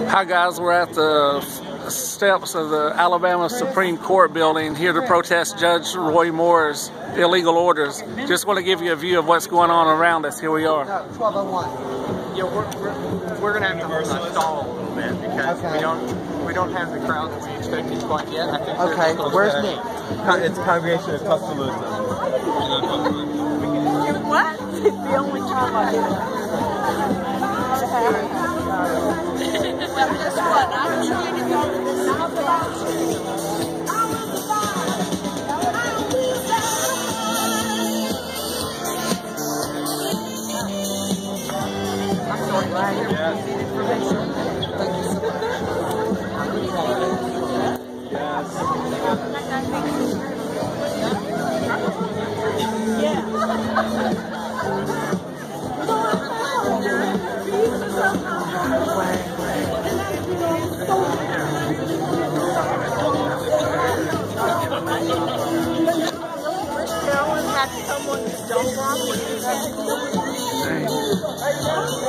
Hi guys, we're at the steps of the Alabama Supreme Court building here to protest Judge Roy Moore's illegal orders. Just want to give you a view of what's going on around us. Here we are. 1201. Yeah, we're going to have to stall a little bit because we don't have the crowd that we expected quite yet. I think okay, where's Nick? It's Congregation of Tuscaloosa. What? It's the only time I get it. Well, guess what? I'm trying to go to the South I'm going right here with information. Thank you so much. Yeah. Had someone to dump on with